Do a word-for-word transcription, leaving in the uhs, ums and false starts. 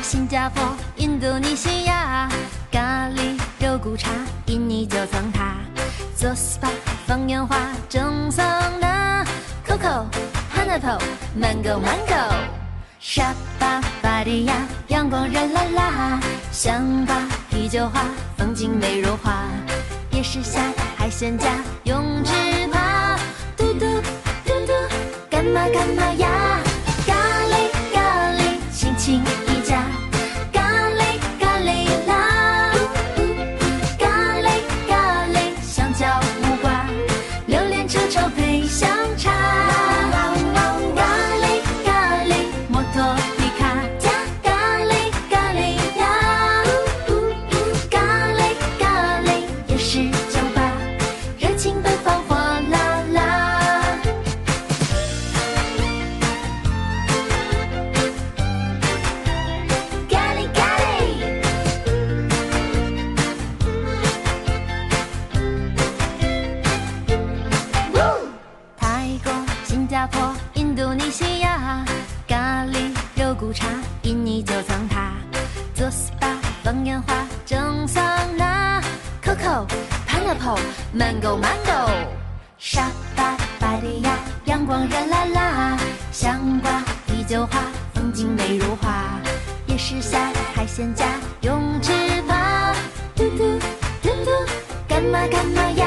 新加坡、印度尼西亚，咖喱肉骨茶，印尼九层塔，做 S P A 放烟花，蒸桑拿 ，Coco、Pineapple、Mango Mango， 沙巴、巴堤亚，阳光热辣辣，香瓜、啤酒花，风景美如画，夜市下海鲜架，泳池趴，嘟嘟嘟嘟，干嘛干嘛呀？咖喱咖喱，心情一家，咖喱咖喱啦，咖喱咖喱，香蕉木瓜，榴莲臭臭配香茶，咖喱咖喱，摩托皮卡加咖喱咖喱呀，咖喱咖喱，夜市酒吧，热情奔放火辣辣。咖喱咖喱，泰国、新加坡、印度尼西亚，咖喱肉骨茶，印尼九层塔，做 S P A 放烟花，蒸桑拿 ，Coco、Pineapple、Mango Mango， 沙巴、巴堤亚，阳光热辣辣，香瓜、啤酒花，风景美如画，夜市下海鲜架，泳池趴，嘟嘟嘟嘟，干嘛干嘛呀？